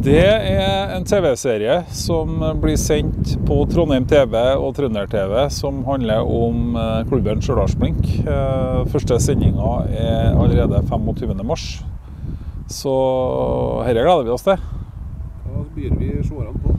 Det er en TV-serie som blir sendt på Trondheim TV og Trønder TV, som handler om klubben Stjørdals-Blink. Første sendinga er allerede 25. mars, så dette gleder vi oss til. Hva byr vi seerne på?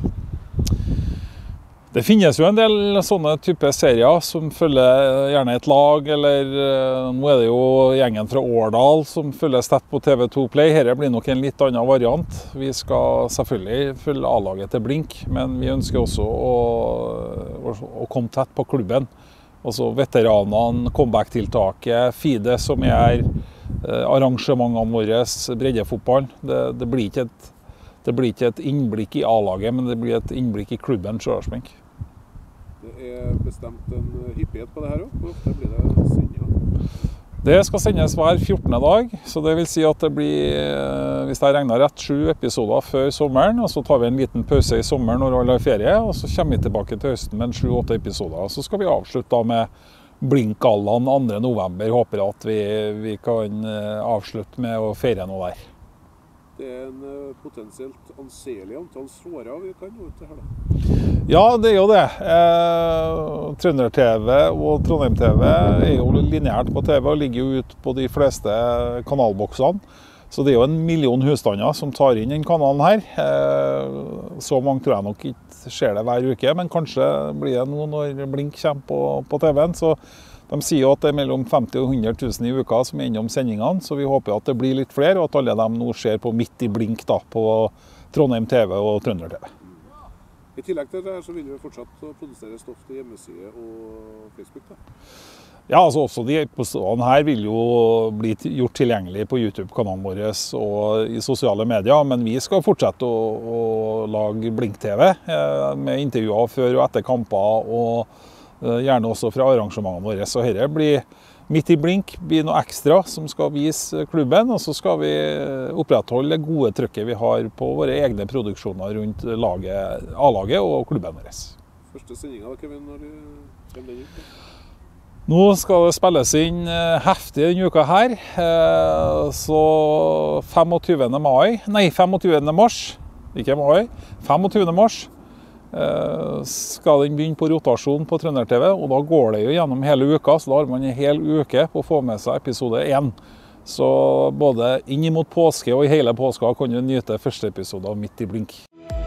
Det finnes jo en del sånne type serier som følger gjerne et lag, eller nå er det jo gjengen fra Årdal som følger tett på TV2 Play. Dette blir nok en litt annen variant. Vi skal selvfølgelig følge A-laget til Blink, men vi ønsker også å komme tett på klubben. Også veteranene, comeback-tiltaket, FIDE som er arrangementene våre, breddefotball. Det blir ikke et innblikk i A-laget, men det blir et innblikk i klubben Stjørdals-Blink. Det er bestemt en hyppighet på det her også. Hvor ofte blir det sendinger? Det skal sendes hver 14. dag, så det vil si at det blir, hvis jeg regner rett, 7 episoder før sommeren, og så tar vi en liten pause i sommeren når alle har ferie, og så kommer vi tilbake til høsten med 7-8 episoder. Og så skal vi avslutte da med Blink-gallaen 2. november. Håper at vi kan avslutte med å feire noe der. Det er en potensielt anselig antall seere vi kan nå ut til her da. Ja, det er jo det. Trønder TV og Trondheim TV er jo lineært på TV og ligger jo ut på de fleste kanalboksene. Så det er jo 1 million husstander som tar inn den kanalen her. Så mange tror jeg nok ikke skjer det hver uke, men kanskje blir det nå når Blink kommer på TV-en. Så de sier jo at det er mellom 50 og 100 000 i uka som er innom sendingene, så vi håper at det blir litt flere, og at alle dem nå ser på Midt i Blink da, på Trondheim TV og Trønder TV. I tillegg til det så vil vi fortsatt produsere stoff til hjemmeside og Facebook da? Ja, altså også de episodene her vil jo bli gjort tilgjengelig på YouTube-kanalen vår og i sosiale medier, men vi skal fortsette å lage Blink-TV med intervjuer før og etter kamper, og gjerne også fra arrangementene våre. Så dette blir Midt i Blink, blir noe ekstra som skal vise klubben, og så skal vi opprettholde det gode trykket vi har på våre egne produksjoner rundt A-laget og klubben vår. Første sendingen da, Kevin, når kommer den ut? Nå skal det spilles inn heftig denne uka her, så 25. mars, ikke mai, 25. mars, skal den begynne på rotasjon på Trønder TV, og da går det jo gjennom hele uka, så da har man en hel uke på å få med seg episode 1. Så både inn mot påske og i hele påska kan du nyte første episode av Midt i Blink.